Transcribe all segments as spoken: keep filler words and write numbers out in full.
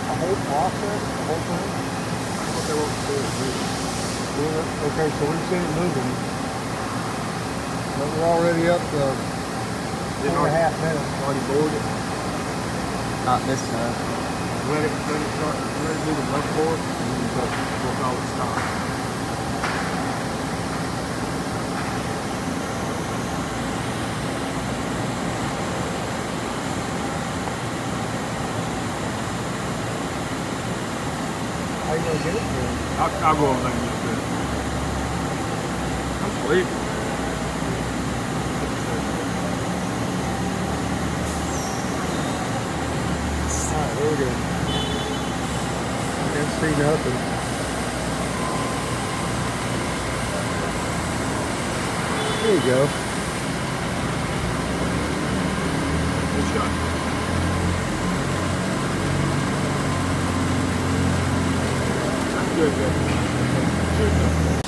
A whole process, the whole thing? That's what they want to do is move it. Well, okay, so we've seen it moving. But we're already up to Didn't four and a already- half minutes. Already bored it. Not this time. Let it, let it start, let it do the left board, and then we'll, we'll call it stop. How you gonna get it there? I'll, I'll go over there and get it. I'm sleepy. Alright, there we go. Can't see nothing. There you go. Good shot. That's good, good. Shoot.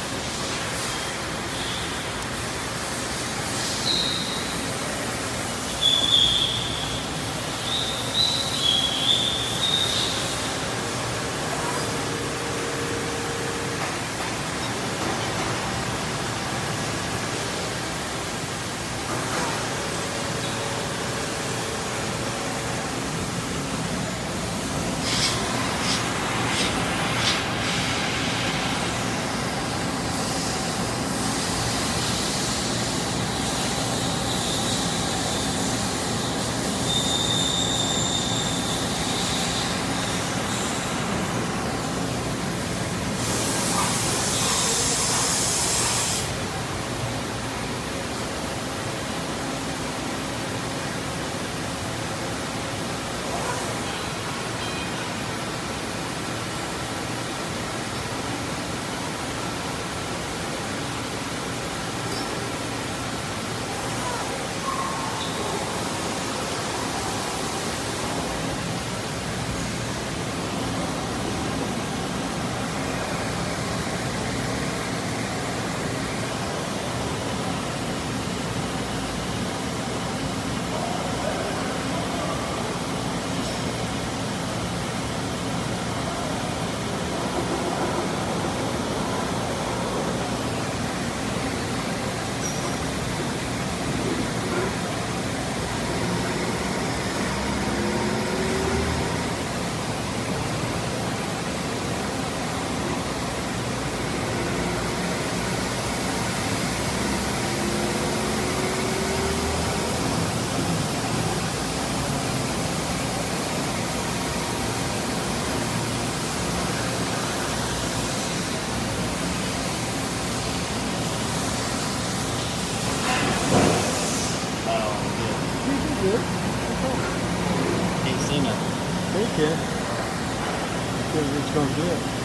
Ain't seen nothing. They can. Because it's gonna do it.